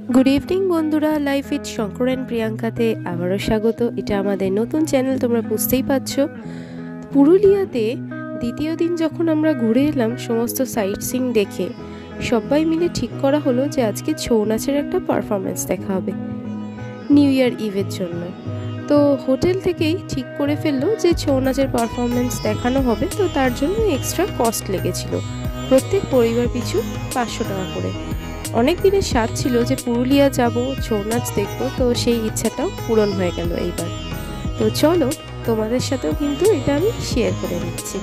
Good evening बंधुरा life with Shankar and प्रियंकाते आबारो स्वागत। এটা আমাদের নতুন চ্যানেল, তোমরা বুঝতেই পারছো। পুরুলিয়াতে দ্বিতীয় দিন যখন আমরা ঘুরে এলাম সমস্ত সাইট সিং দেখে, সবাই মিলে ঠিক করা হলো যে আজকে ছৌ নাচের একটা পারফরমেন্স দেখা হবে নিউ ইয়ার ইভের জন্য। তো হোটেল থেকেই ঠিক করে ফেললো যে ছৌ নাচের পারফরমেন্স দেখানো হবে, তো তার জন্য এক্সট্রা কস্ট লেগেছিল প্রত্যেক পরিবার পিছু 500 টাকা করে। অনেক দিনের স্বাদ ছিল যে পুরুলিয়া যাব, ছৌ নাচ দেখবো, তো সেই ইচ্ছাটাও পূরণ হয়ে গেল এইবার। তো চলো তোমাদের সাথেও কিন্তু এটা আমি শেয়ার করে নিচ্ছি।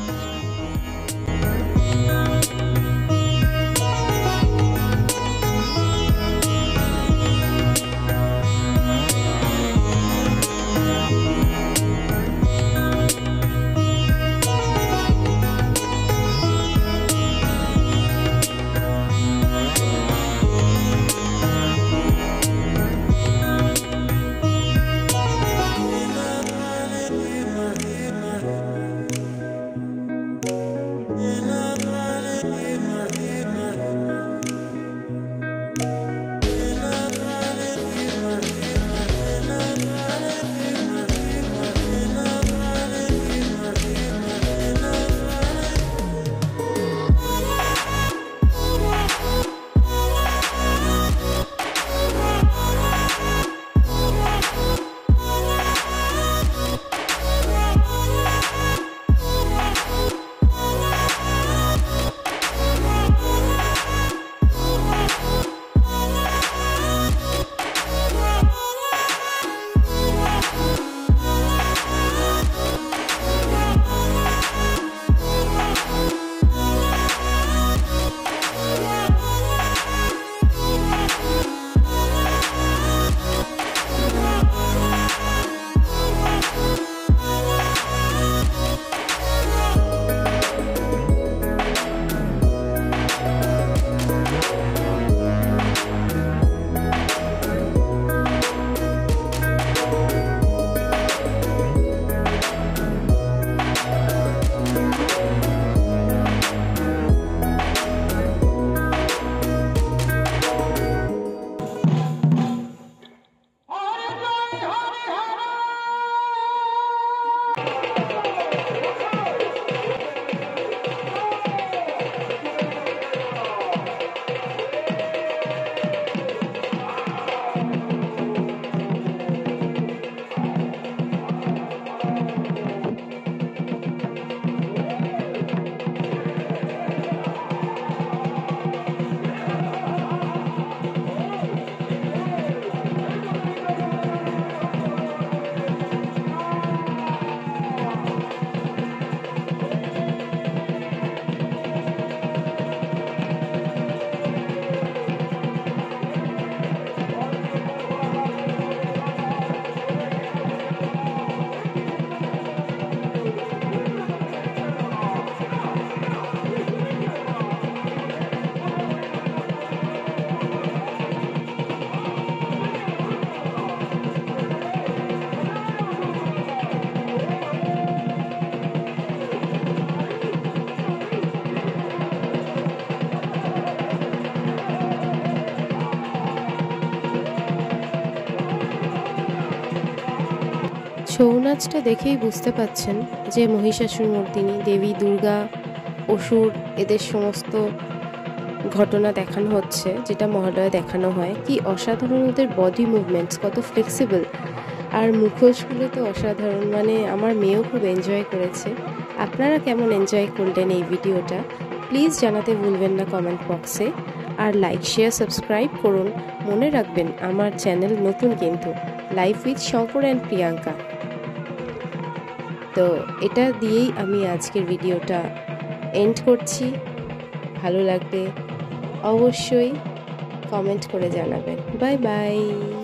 ছৌ নাচটা দেখেই বুঝতে পাচ্ছেন যে মহিষাসুর মর্দিনী, দেবী দুর্গা, অসুর, এদের সমস্ত ঘটনা দেখানো হচ্ছে, যেটা মহালয়ে দেখানো হয়। কি অসাধারণ ওদের বডি মুভমেন্টস, কত ফ্লেক্সিবল, আর মুখোশগুলো তো অসাধারণ। মানে আমার মেয়েও খুব এনজয় করেছে। আপনারা কেমন এনজয় করলেন এই ভিডিওটা প্লিজ জানাতে ভুলবেন না কমেন্ট বক্সে। আর লাইক, শেয়ার, সাবস্ক্রাইব করুন। মনে রাখবেন আমার চ্যানেল নতুন কিন্তু, life with Shankar and Priyanka. তো এটা দিয়েই আমি আজকের ভিডিওটা এন্ড করছি। ভালো লাগলে অবশ্যই কমেন্ট করে জানাবেন। Bye by.